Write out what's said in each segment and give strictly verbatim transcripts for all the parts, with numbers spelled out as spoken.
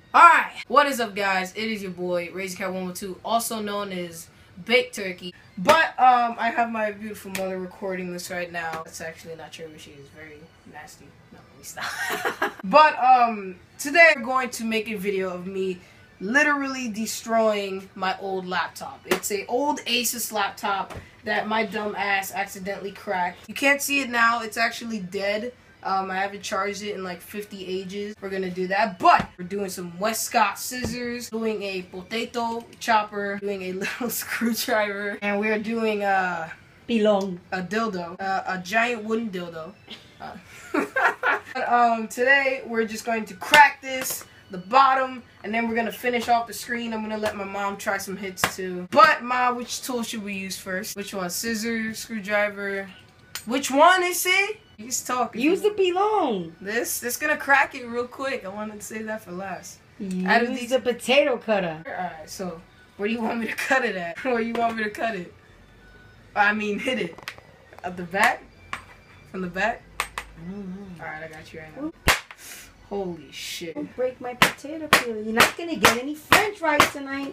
Alright, what is up guys? It is your boy, Raising Cat one one two, also known as Baked Turkey. But, um, I have my beautiful mother recording this right now. That's actually not true, but she is very nasty. No, let me stop. But, um, today I'm going to make a video of me literally destroying my old laptop. It's a old Asus laptop that my dumb ass accidentally cracked. You can't see it now, it's actually dead. Um, I haven't charged it in like fifty ages. We're gonna do that, but we're doing some Westcott scissors, doing a potato chopper, doing a little screwdriver, and we're doing a Belong. a dildo, uh, a giant wooden dildo. Uh, but, um, today we're just going to crack this, the bottom, and then we're gonna finish off the screen. I'm gonna let my mom try some hits too. But Mom, which tool should we use first? Which one? Scissors, screwdriver? Which one is it? He's talking. Use the belong. This, this gonna crack it real quick. I wanted to save that for last. Use Out of these, the potato cutter. alright, so where do you want me to cut it at? Where you want me to cut it? I mean, hit it at the back, from the back. Mm-hmm. Alright, I got you right now. Holy shit! Don't break my potato peeler. You're not gonna get any French fries tonight.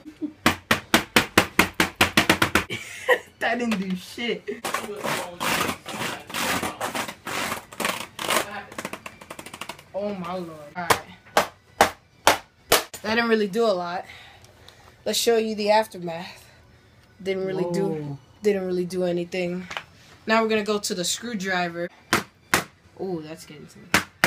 That didn't do shit. Oh my lord. Alright. That didn't really do a lot. Let's show you the aftermath. Didn't really Whoa. do didn't really do anything. Now we're gonna go to the screwdriver. Oh, that's getting to me.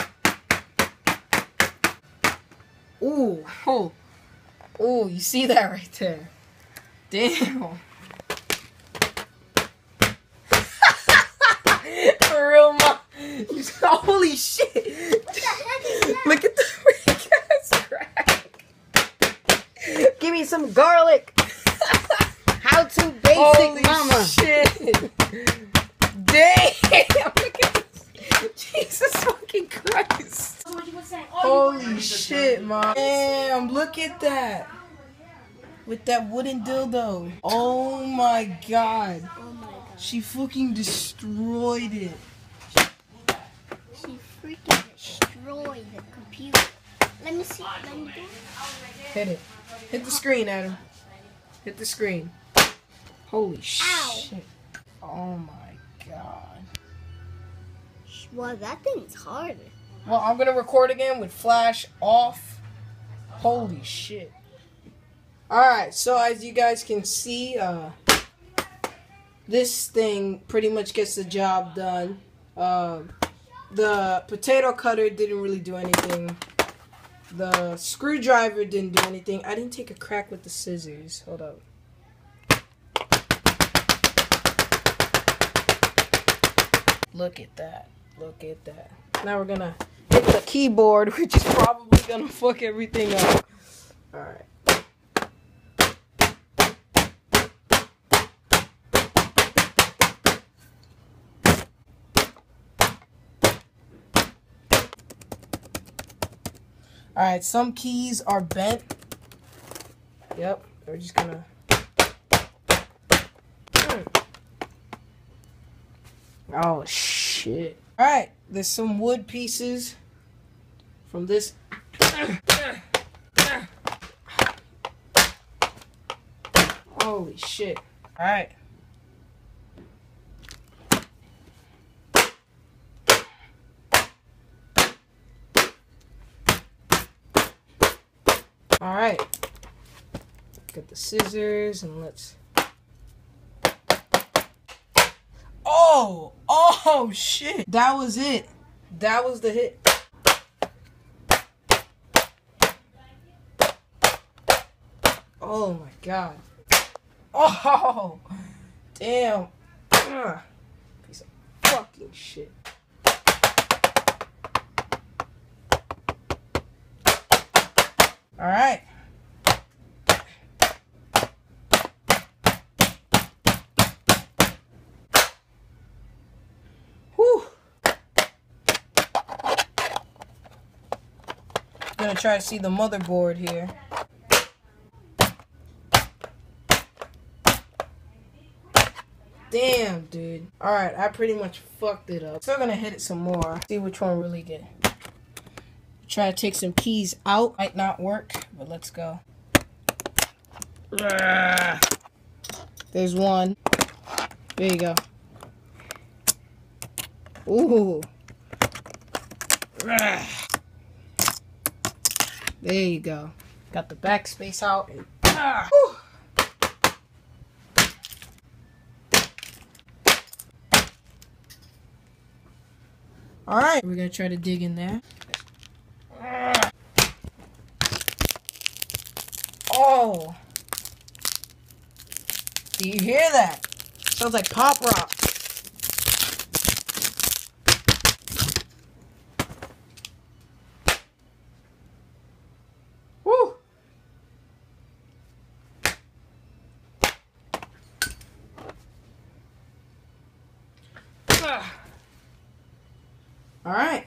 Ooh, oh. Oh, you see that right there. Damn. For real, Mom. Holy shit. What the heck is that? Look at the big ass crack. Give me some garlic. How to basic Holy mama. shit. Damn. Look at this. Jesus fucking Christ. Holy shit, Mom. Damn, look at that. With that wooden dildo. Oh my god. Oh my god. She fucking destroyed it. She freaking destroyed the computer. Let me see. Let me do it. Hit it. Hit the screen, Adam. Hit the screen. Holy Ow. shit. Oh my god. Well, that thing's harder. Well, I'm gonna record again with flash off. Holy shit. Alright, so as you guys can see, uh, this thing pretty much gets the job done. Uh, the potato cutter didn't really do anything. The screwdriver didn't do anything. I didn't take a crack with the scissors. Hold up. Look at that. Look at that. Now we're gonna hit the keyboard, which is probably gonna fuck everything up. Alright. Alright, some keys are bent. Yep, we're just gonna... Oh, shit. Alright, there's some wood pieces from this. Holy shit. Alright. Alright. Get the scissors and let's... Oh! Oh, shit! That was it. That was the hit. Oh my god. Oh! Damn. Ugh. Piece of fucking shit. Alright. Whew. I'm gonna try to see the motherboard here. Damn, dude. Alright, I pretty much fucked it up. Still gonna hit it some more. See which one really get. Which Try to take some keys out. Might not work, but let's go. There's one. There you go. Ooh. There you go. Got the backspace out. Ah. All right, we're gonna try to dig in there. Oh, do you hear that? Sounds like pop rock. Woo! Ah. All right.